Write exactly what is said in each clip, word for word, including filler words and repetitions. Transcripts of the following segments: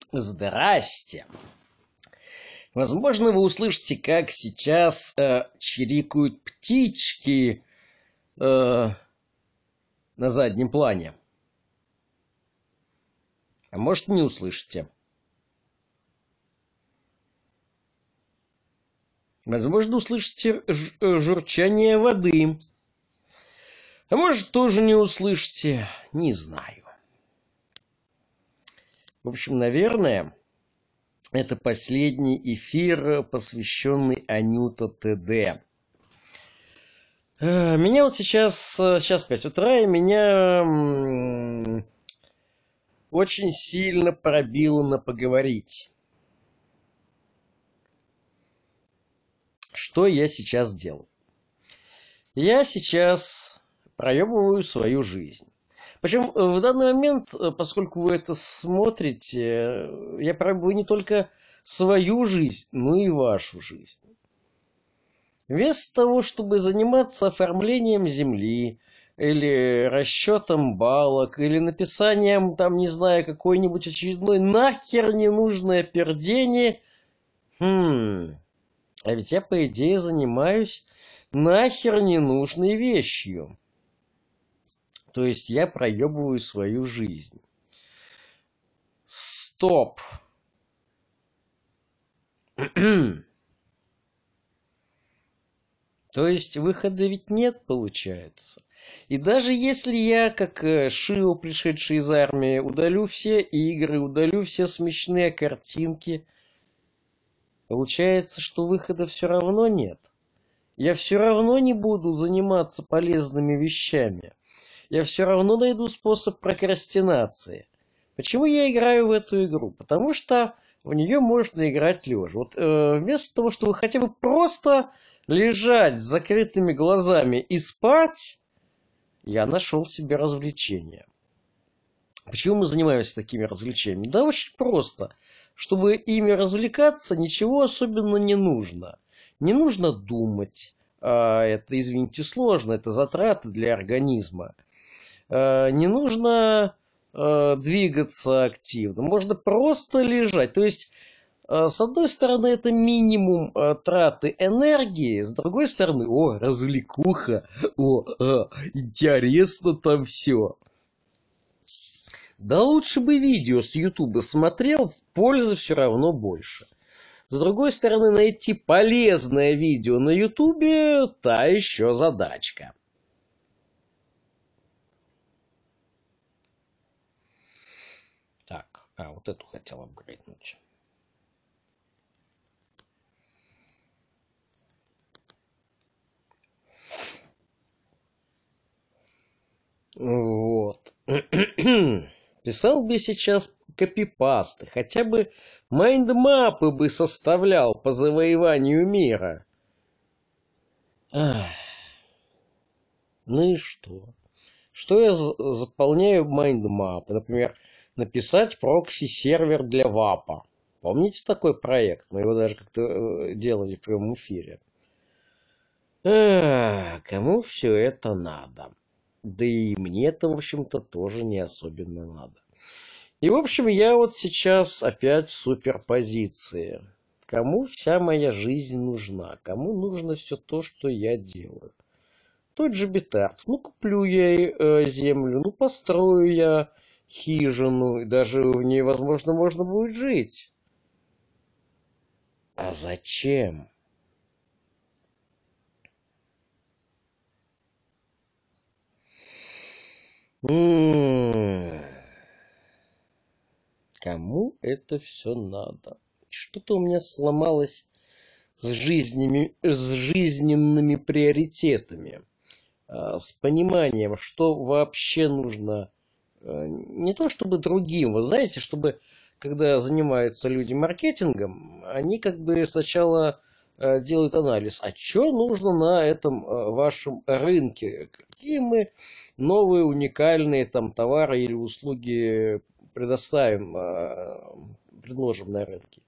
Здрасте. Возможно, вы услышите, как сейчас э, чирикают птички э, на заднем плане. А может, не услышите. Возможно, услышите журчание воды. А может, тоже не услышите. Не знаю. В общем, наверное, это последний эфир, посвященный Анюта ТД. Меня вот сейчас, сейчас пять утра, и меня очень сильно пробило на поговорить. Что я сейчас делаю? Я сейчас проебываю свою жизнь. Причем в данный момент, поскольку вы это смотрите, я проебываю не только свою жизнь, но и вашу жизнь. Вместо того, чтобы заниматься оформлением земли, или расчетом балок, или написанием, там, не знаю, какой-нибудь очередной нахер ненужное пердение, хм, а ведь я, по идее, занимаюсь нахер ненужной вещью. То есть я проебываю свою жизнь. Стоп. То есть выхода ведь нет, получается. И даже если я, как Шио, пришедший из армии, удалю все игры, удалю все смешные картинки, получается, что выхода все равно нет. Я все равно не буду заниматься полезными вещами. Я все равно найду способ прокрастинации. Почему я играю в эту игру? Потому что в нее можно играть лежа. Вот э, вместо того, чтобы хотя бы просто лежать с закрытыми глазами и спать, я нашел себе развлечение. Почему мы занимаемся такими развлечениями? Да очень просто. Чтобы ими развлекаться, ничего особенно не нужно. Не нужно думать. А это, извините, сложно. Это затраты для организма. Не нужно э, двигаться активно, можно просто лежать. То есть, э, с одной стороны, это минимум э, траты энергии, с другой стороны, о, развлекуха, о, э, интересно там все. Да лучше бы видео с Ютуба смотрел, пользы все равно больше. С другой стороны, найти полезное видео на Ютубе – та еще задачка. Так, а, вот эту хотел апгрейднуть. Вот. Писал бы сейчас копипасты, хотя бы майндмапы бы составлял по завоеванию мира. Ах. Ну и что? Что я заполняю майндмапы? Например, написать прокси-сервер для вапа. Помните такой проект? Мы его даже как-то делали в прямом эфире. Ах, кому все это надо? Да и мне это, в общем-то, тоже не особенно надо. И, в общем, я вот сейчас опять в суперпозиции. Кому вся моя жизнь нужна? Кому нужно все то, что я делаю? Тот же Битарц. Ну, куплю я э, землю, ну, построю я хижину, и даже в ней, возможно, можно будет жить. А зачем? М-м-м. Кому это все надо? Что-то у меня сломалось с жизнями, с жизненными приоритетами, с пониманием, что вообще нужно не то чтобы другим, вы знаете, чтобы когда занимаются люди маркетингом, они как бы сначала делают анализ, а что нужно на этом вашем рынке, какие мы новые уникальные там товары или услуги предоставим, предложим на рынке.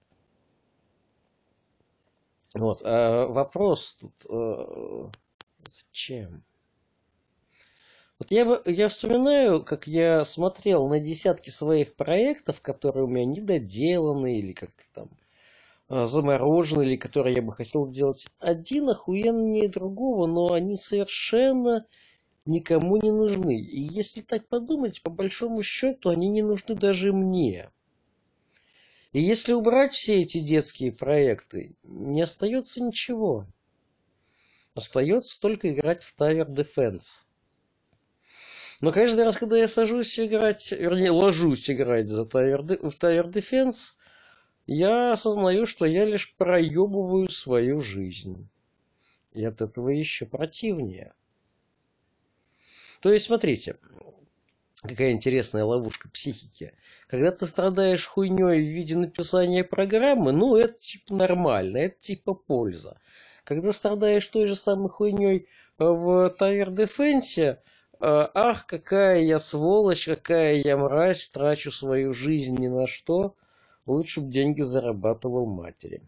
Вот, а вопрос тут э, зачем? Вот я, бы- я вспоминаю, как я смотрел на десятки своих проектов, которые у меня недоделаны или как-то там а, заморожены, или которые я бы хотел делать. Один охуеннее другого, но они совершенно никому не нужны. И если так подумать, по большому счету, они не нужны даже мне. И если убрать все эти детские проекты, не остается ничего. Остается только играть в Tower Defense. Но каждый раз, когда я сажусь играть, вернее, ложусь играть за Tower, в Tower Defense, я осознаю, что я лишь проебываю свою жизнь. И от этого еще противнее. То есть, смотрите, какая интересная ловушка психики. Когда ты страдаешь хуйней в виде написания программы, ну, это типа нормально, это типа польза. Когда страдаешь той же самой хуйней в Tower Defense, ах, какая я сволочь, какая я мразь, трачу свою жизнь ни на что, лучше бы деньги зарабатывал матери.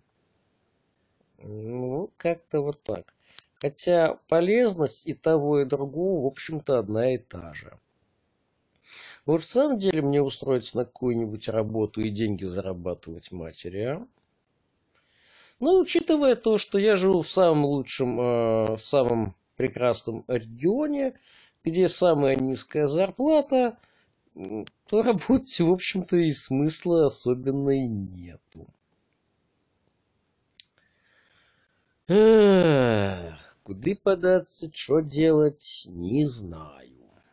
Ну, как-то вот так. Хотя полезность и того, и другого, в общем-то, одна и та же. Вот в самом деле мне устроиться на какую-нибудь работу и деньги зарабатывать матери, а? Ну, учитывая то, что я живу в самом лучшем, э, в самом прекрасном регионе, где самая низкая зарплата, то работать, в общем-то, и смысла особенно и нету. Эх, куда податься, что делать, не знаю.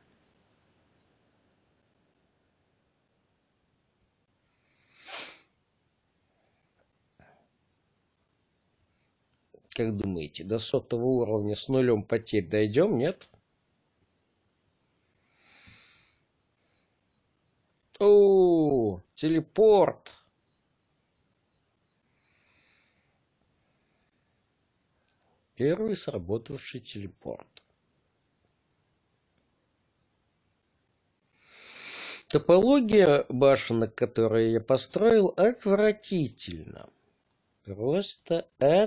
Как думаете, до сотого уровня с нулем потерь дойдем, нет? О, телепорт! Первый сработавший телепорт. Топология башенок, которые я построил, отвратительна. Просто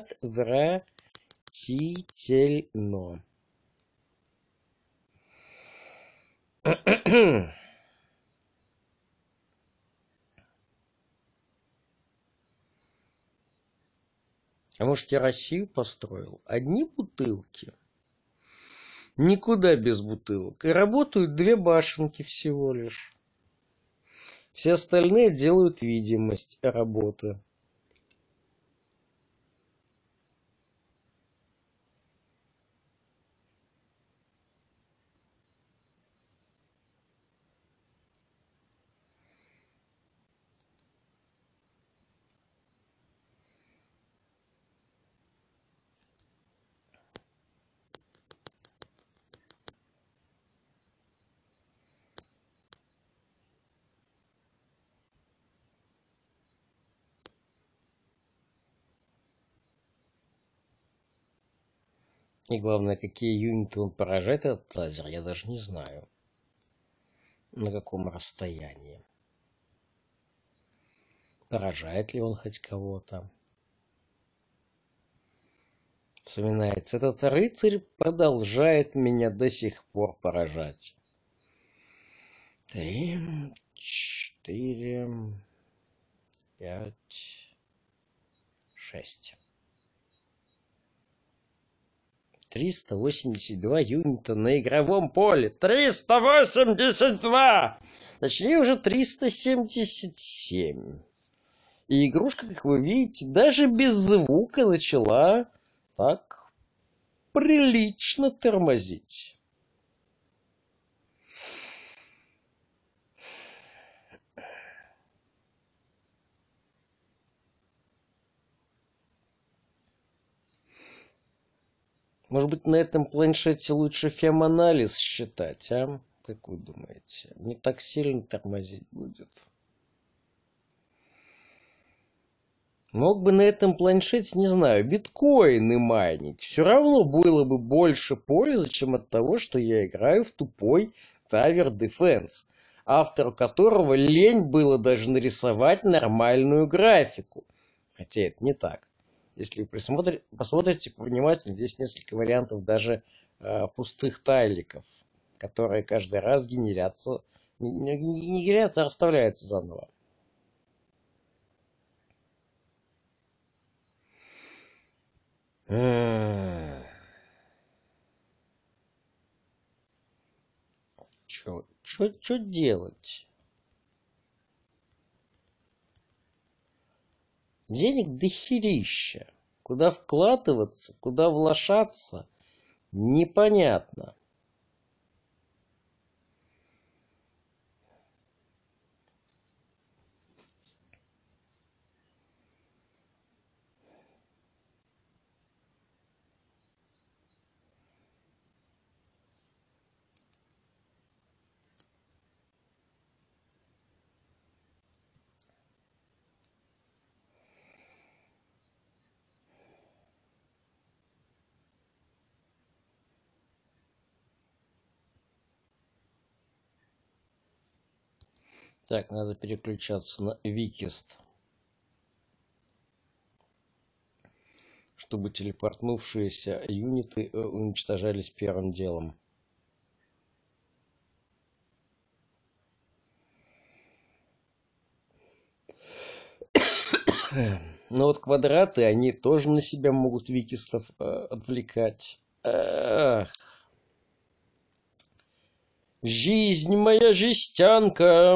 отвратительно. А может, я Россию построил? Одни бутылки. Никуда без бутылок. И работают две башенки всего лишь. Все остальные делают видимость работы. И главное, какие юниты он поражает, этот лазер, я даже не знаю. На каком расстоянии. Поражает ли он хоть кого-то. Вспоминается, этот рыцарь продолжает меня до сих пор поражать. Три, четыре, пять, шесть. триста восемьдесят два юнита на игровом поле. триста восемьдесят два! Точнее, уже триста семьдесят семь. И игрушка, как вы видите, даже без звука начала так прилично тормозить. Может быть, на этом планшете лучше феманализ считать, а? Как вы думаете? Не так сильно тормозить будет. Мог бы на этом планшете, не знаю, биткоины майнить. Все равно было бы больше пользы, чем от того, что я играю в тупой Tower Defense, автору которого лень было даже нарисовать нормальную графику. Хотя это не так. Если вы посмотрите повнимательнее, здесь несколько вариантов даже э, пустых тайликов, которые каждый раз генерятся, не, не, не генерятся, а расставляются заново. Чё, чё, чё делать? Денег дохерища. Куда вкладываться, куда влошаться, непонятно. Так, надо переключаться на Викист, чтобы телепортнувшиеся юниты уничтожались первым делом. Но вот квадраты, они тоже на себя могут викистов э, отвлекать. Эх. Жизнь моя жестянка.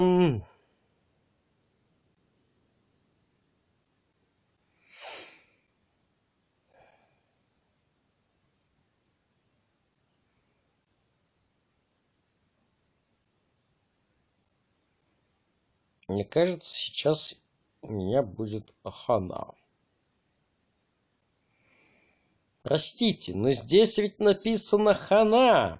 Мне кажется, сейчас у меня будет хана. Простите, но здесь ведь написано хана.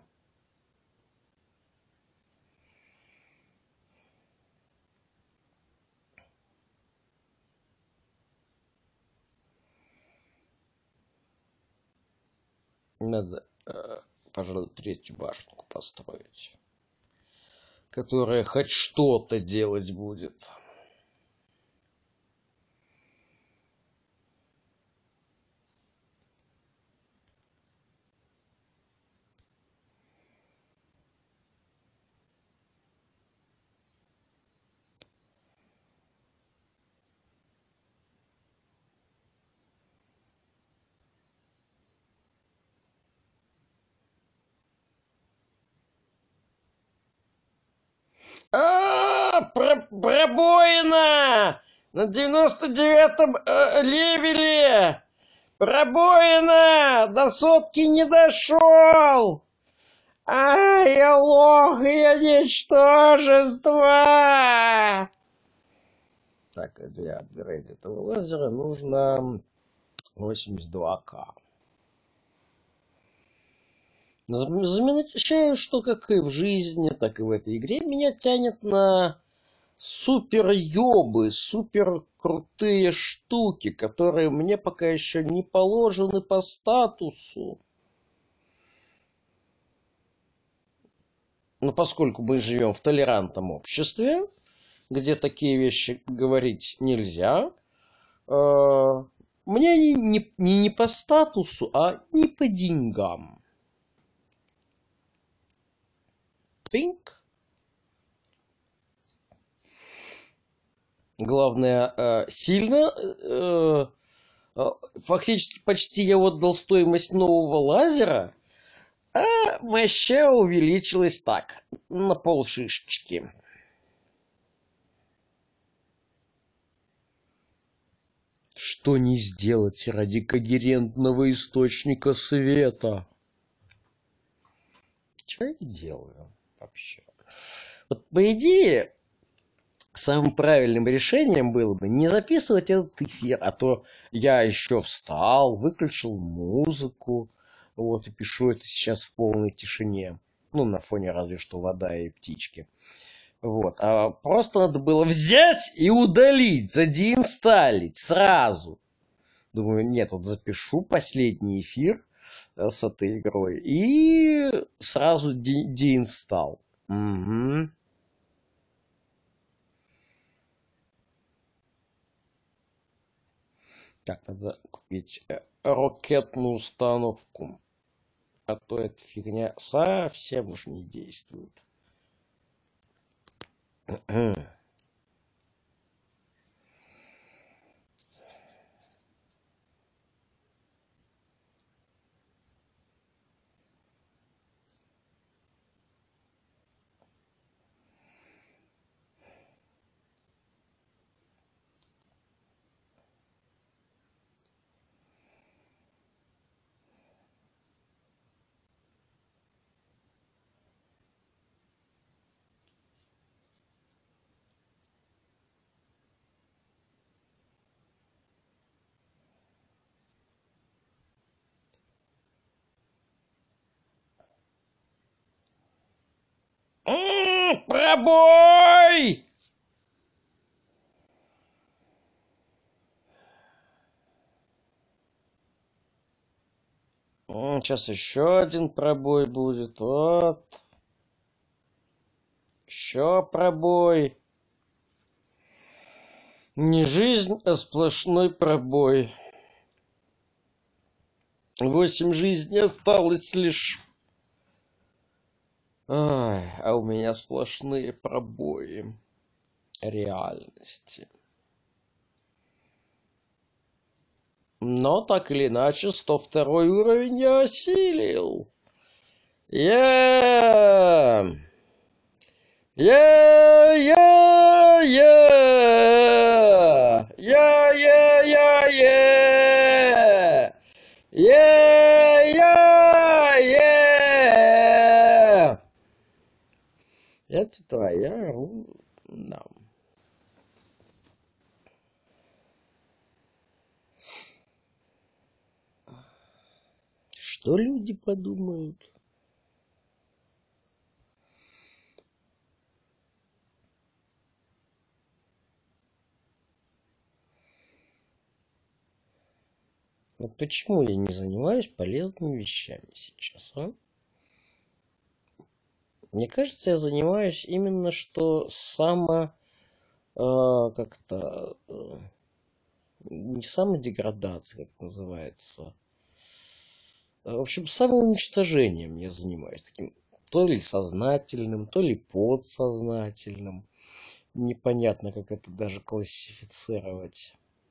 Надо, э, пожалуй, третью башенку построить, которая хоть что-то делать будет. А, пробоина! На девяносто девятом э, левеле! Пробоина! До сотки не дошел! Ай, я лох, я ничтожество! Так, для апгрейда этого лазера нужно восемьдесят два ка. Замечаю, что как и в жизни, так и в этой игре меня тянет на супер ёбы, супер крутые штуки, которые мне пока еще не положены по статусу. Но поскольку мы живем в толерантном обществе, где такие вещи говорить нельзя, э, мне они не, не, не по статусу, а не по деньгам. Пинк. Главное, э, сильно... Э, э, фактически почти я отдал стоимость нового лазера, а моща увеличилась так, на полшишечки. Что не сделать ради когерентного источника света? Что я делаю вообще? Вот по идее, самым правильным решением было бы не записывать этот эфир, а то я еще встал, выключил музыку, вот, и пишу это сейчас в полной тишине. Ну, на фоне разве что вода и птички. Вот. А просто надо было взять и удалить, задеинсталить сразу. Думаю, нет, вот запишу последний эфир с этой игрой и сразу де- деинстал. Угу. Так, надо купить ракетную установку. А то эта фигня совсем уж не действует. М, Пробой! М, Сейчас еще один пробой будет. Вот. Еще пробой. Не жизнь, а сплошной пробой. Восемь жизней осталось лишь. Ай, а у меня сплошные пробои реальности. Но так или иначе, сто второй уровень я осилил. Я, я, я, я, я, я, я, я, я, я, я. Это твоя, да. Что люди подумают? Вот почему я не занимаюсь полезными вещами сейчас, а? Мне кажется, я занимаюсь именно что само э, как-то э, не самодеградация, как это называется. А, В общем, самоуничтожением я занимаюсь таким то ли сознательным, то ли подсознательным. Непонятно, как это даже классифицировать.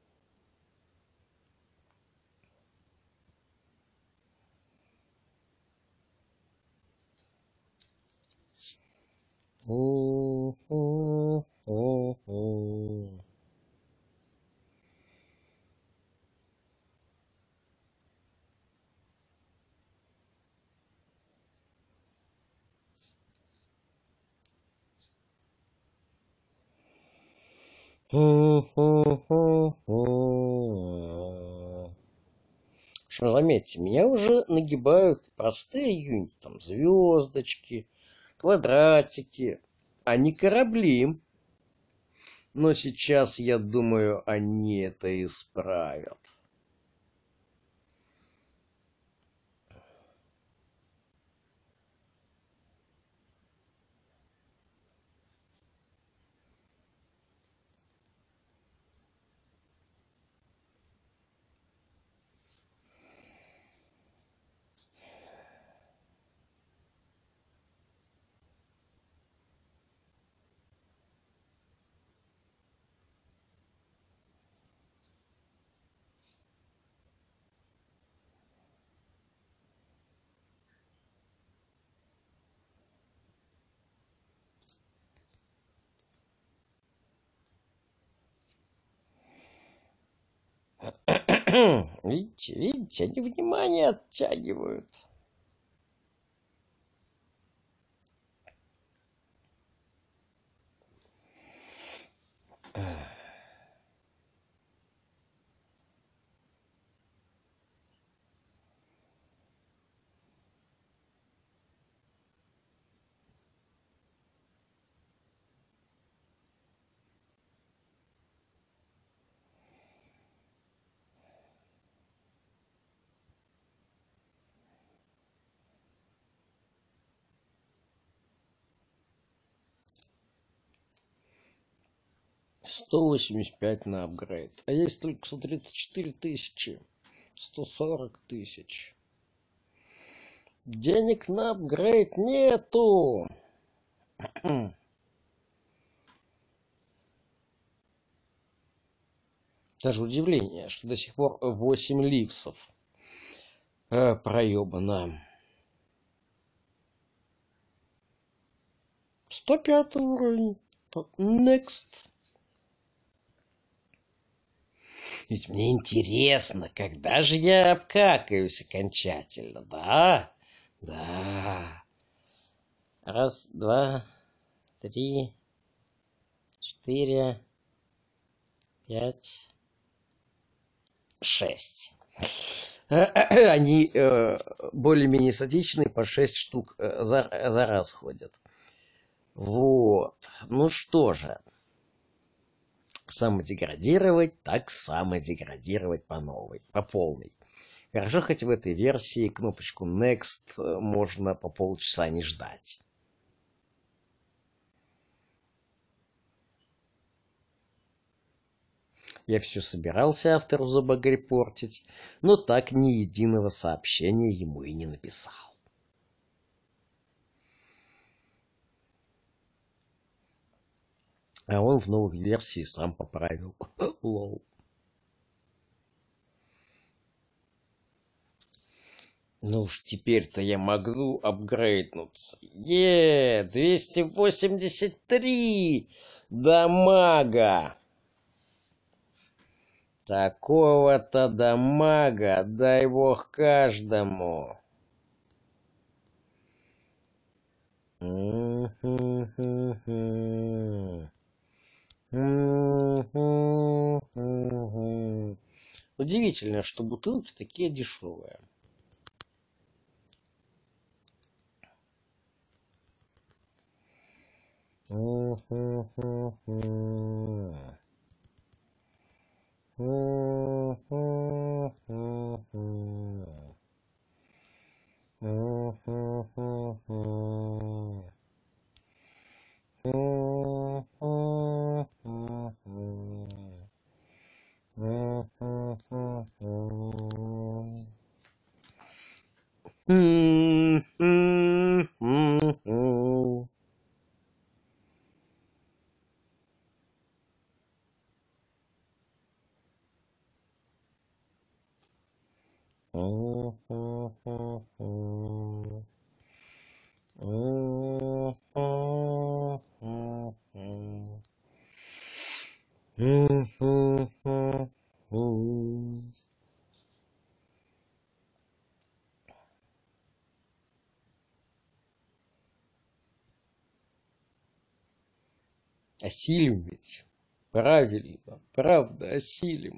Что, заметьте, меня уже нагибают простые юнити, там звездочки, квадратики, а не корабли. Но сейчас, я думаю, они это исправят. Видите, видите, они внимание оттягивают. сто восемьдесят пять на апгрейд. А есть только сто тридцать четыре тысячи. сто сорок тысяч. Денег на апгрейд нету. Даже удивление, что до сих пор восемь ливсов э, проебано. сто пятый уровень. Next. Ведь мне интересно, когда же я обкакаюсь окончательно, да? Да. Раз, два, три, четыре, пять, шесть. Они э, более-менее статичные, по шесть штук э, за, за раз ходят. Вот. Ну что же. Самодеградировать, так самодеградировать по новой, по полной. Хорошо, хоть в этой версии кнопочку Next можно по полчаса не ждать. Я все собирался автору забагрепортить, но так ни единого сообщения ему и не написал. А он в новой версии сам поправил. Лол. Ну уж теперь-то я могу апгрейднуться. Е, двести восемьдесят три дамага. Такого-то дамага, дай бог каждому. Удивительно, что бутылки такие дешевые. Осилим ведь. Правильно, правда, осилим.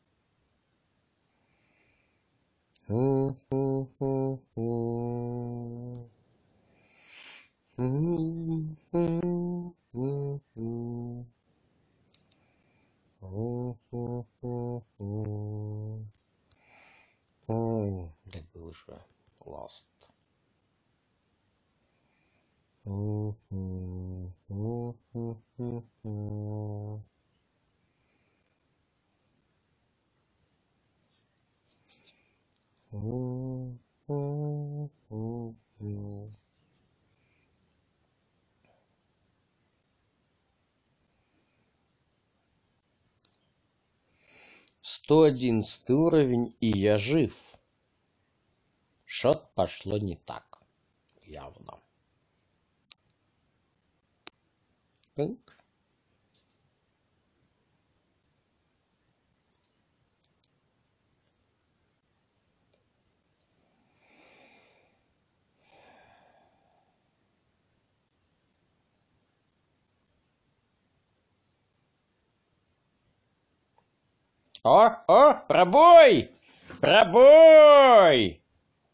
Так был же Lost. сто одиннадцатый уровень, и я жив. Что-то пошло не так. Явно. Пинк. О, о, пробой! Пробой!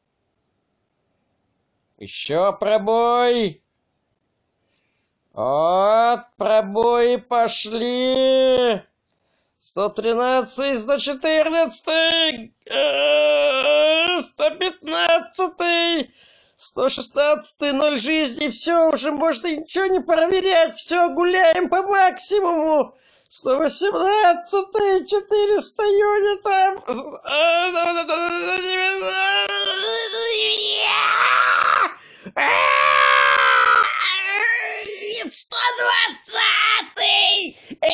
Еще пробой! Вот, пробои пошли! сто тринадцать, сто четырнадцать, сто пятнадцать, сто шестнадцать, ноль жизни, все, уже можно ничего не проверять, все, гуляем по максимуму. сто восемнадцать, четыреста юнитов. сто двадцатый!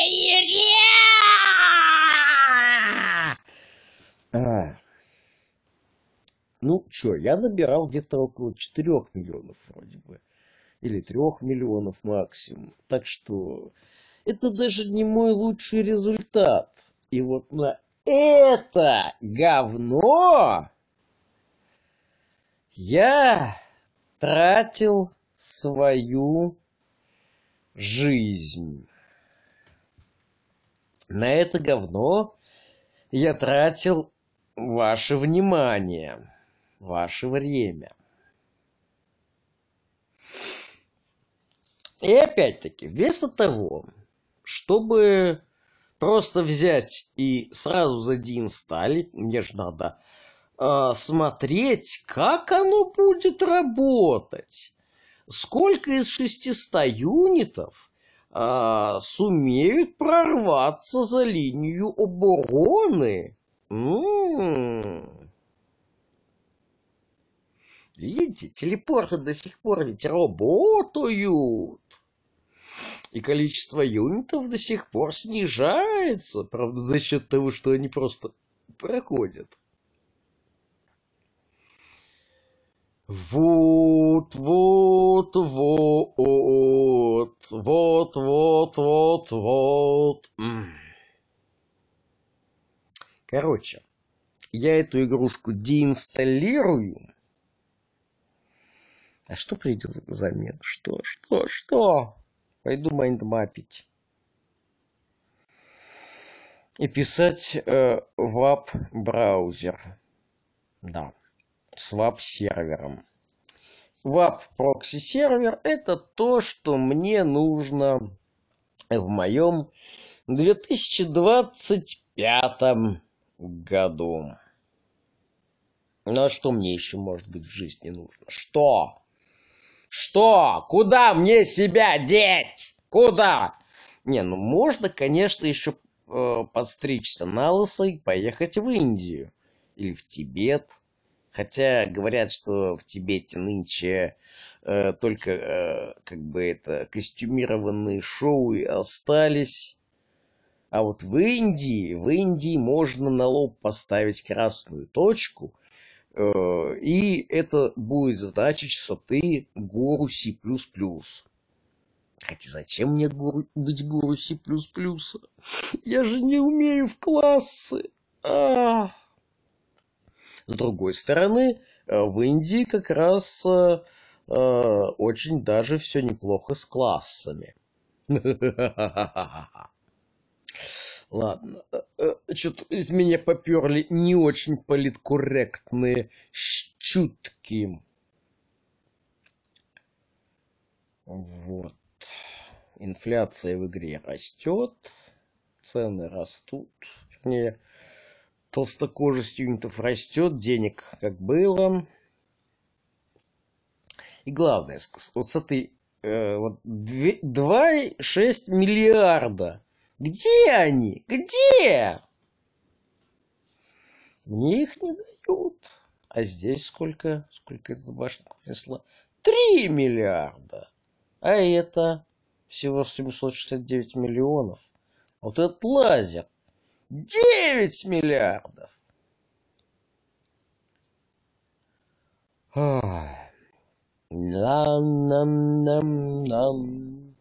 А, ну, чё, я набирал где-то около четырёх миллионов вроде бы. Или трёх миллионов максимум. Так что это даже не мой лучший результат. И вот на это говно я тратил свою жизнь. На это говно я тратил ваше внимание, ваше время. И опять-таки, вместо того, чтобы просто взять и сразу задеинсталить, мне же надо э, смотреть, как оно будет работать. Сколько из шестисот юнитов э, сумеют прорваться за линию обороны? М-м-м. Видите, телепорты до сих пор ведь работают. И количество юнитов до сих пор снижается. Правда, за счет того, что они просто проходят. Вот, вот, вот, вот, вот, вот, вот. Короче, я эту игрушку деинсталлирую. А что придет взамен? Что, что, что? Пойду майндмапить. И писать э, вап-браузер. Да. С вап-сервером. Вап-прокси-сервер — это то, что мне нужно в моем две тысячи двадцать пятом году. Ну а что мне еще может быть в жизни нужно? Что? Что? Куда мне себя деть? Куда? Не, ну можно, конечно, еще э, подстричься на лысо и поехать в Индию. Или в Тибет. Хотя говорят, что в Тибете нынче э, только э, как бы это костюмированные шоу и остались. А вот в Индии, в Индии можно на лоб поставить красную точку, э, и это будет значить, что ты гуру C++. Хотя зачем мне гуру, быть гуру C++? Я же не умею в классы. А-а-а. С другой стороны, в Индии как раз э, э, очень даже все неплохо с классами. Ладно, что-то из меня поперли не очень политкорректные щутки. Вот. Инфляция в игре растет, цены растут, вернее, толстокожесть юнитов растет, денег как было. И главное, вот с этой э, вот два и шесть миллиарда. Где они? Где? Мне их не дают. А здесь сколько? Сколько эта башня принесла? три миллиарда. А это всего семьсот шестьдесят девять миллионов. Вот этот лазер девять миллиардов. Нам-нам-нам-нам.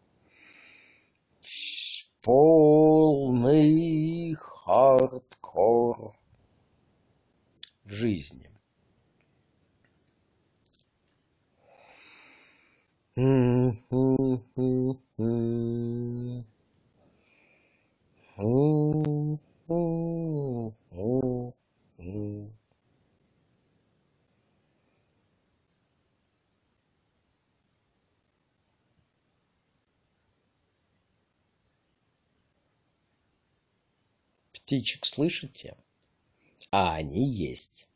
Полный хардкор в жизни. Птичек слышите? А они есть.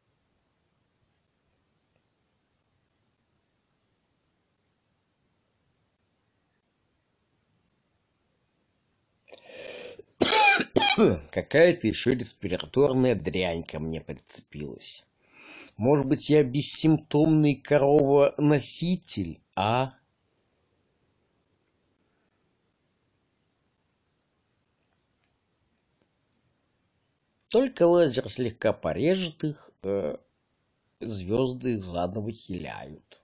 Какая-то еще респираторная дрянь ко мне прицепилась. Может быть, я бессимптомный корова-носитель, а? Только лазер слегка порежет их, э, звезды их заново хиляют.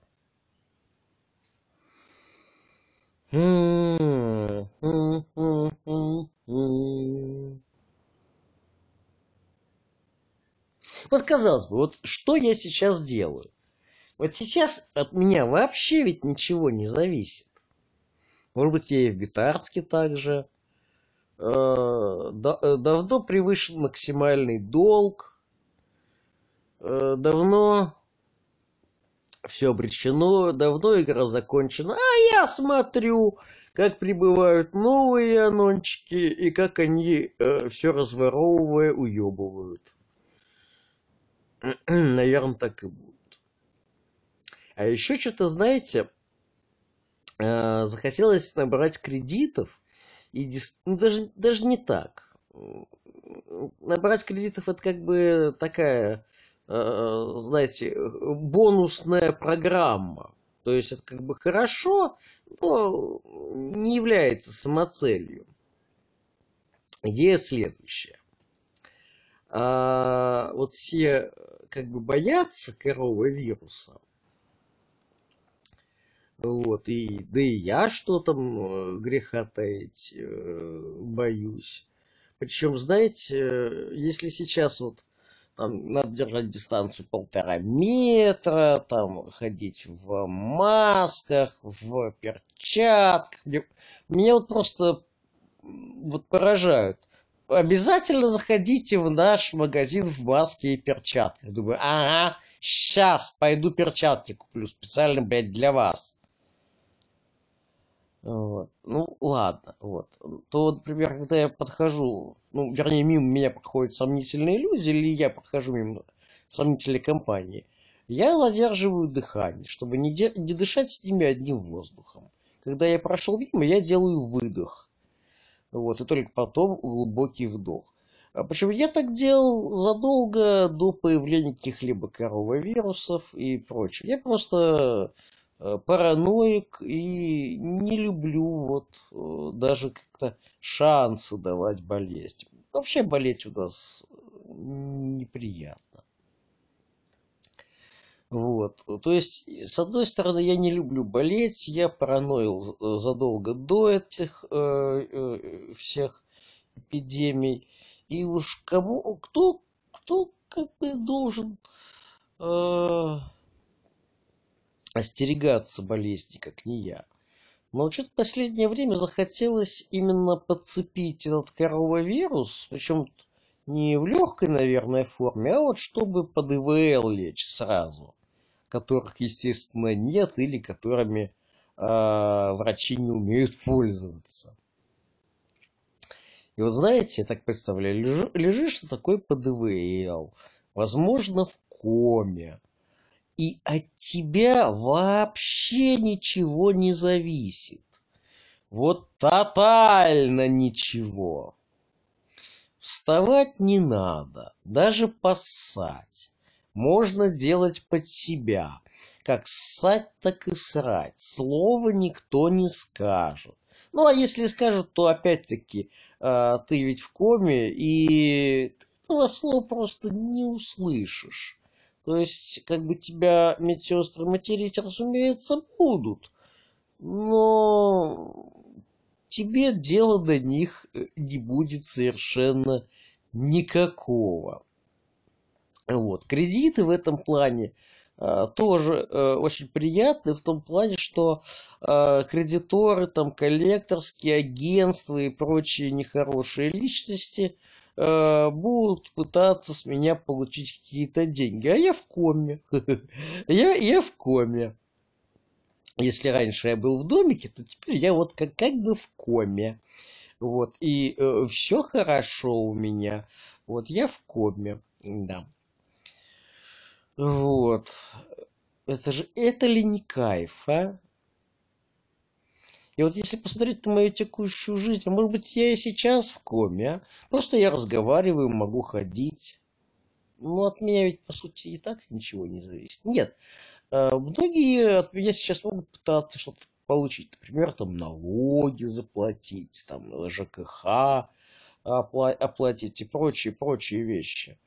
Вот казалось бы, вот что я сейчас делаю? Вот сейчас от меня вообще ведь ничего не зависит. Может быть, я и в Битарске также. Э, да, э, давно превышен максимальный долг. Э, давно все обречено. Давно игра закончена. А я смотрю, как прибывают новые анончики и как они э, все разворовывая уебывают. Наверное, так и будет. А еще что-то, знаете, э, захотелось набрать кредитов. И дис... ну, даже, даже не так. Набрать кредитов это как бы такая, э, знаете, бонусная программа. То есть это как бы хорошо, но не является самоцелью. Идея следующая. А, вот все как бы боятся коровавируса. Вот, и, да и я что там греха таить боюсь. Причем, знаете, если сейчас вот там надо держать дистанцию полтора метра, там ходить в масках, в перчатках, меня вот просто вот поражают. Обязательно заходите в наш магазин в маске и перчатках. Думаю, ага, сейчас пойду перчатки куплю специально, блядь, для вас. Вот. Ну, ладно, вот. То, например, когда я подхожу, ну, вернее, мимо меня проходят сомнительные люди, или я прохожу мимо сомнительной компании, я задерживаю дыхание, чтобы не, де- не дышать с ними одним воздухом. Когда я прошел мимо, я делаю выдох. Вот, и только потом глубокий вдох. А почему я так делал задолго до появления каких-либо коровавирусов и прочего? Я просто параноик и не люблю вот э, даже как-то шансы давать болезнь. Вообще болеть у нас неприятно. Вот. То есть, с одной стороны, я не люблю болеть, я параноил задолго до этих э, э, всех эпидемий. И уж кому, кто, кто как бы должен э, остерегаться болезни, как не я. Но что-то в последнее время захотелось именно подцепить этот коровавирус, причем не в легкой, наверное, форме, а вот чтобы под ИВЛ лечь сразу, которых, естественно, нет или которыми э, врачи не умеют пользоваться. И вот знаете, я так представляю, лежу, лежишь ты такой под ИВЛ, возможно, в коме, и от тебя вообще ничего не зависит. Вот тотально ничего. Вставать не надо, даже поссать. Можно делать под себя. Как ссать, так и срать. Слова никто не скажет. Ну, а если скажут, то опять-таки э, ты ведь в коме, и ты этого слова просто не услышишь. То есть, как бы тебя медсестры материть, разумеется, будут. Но тебе дела до них не будет совершенно никакого. Вот. Кредиты в этом плане э, тоже э, очень приятны, в том плане, что э, кредиторы, там, коллекторские агентства и прочие нехорошие личности э, будут пытаться с меня получить какие-то деньги. А я в коме. я, я в коме. Если раньше я был в домике, то теперь я вот как, как бы в коме. Вот. И э, все хорошо у меня. Вот я в коме. Да. Вот. Это же, это ли не кайф, а? И вот если посмотреть на мою текущую жизнь, а может быть я и сейчас в коме, а? Просто я разговариваю, могу ходить. Ну, от меня ведь, по сути, и так ничего не зависит. Нет, э, многие от меня сейчас могут пытаться что-то получить. Например, там налоги заплатить, там ЖКХ опла- оплатить и прочие, прочие вещи.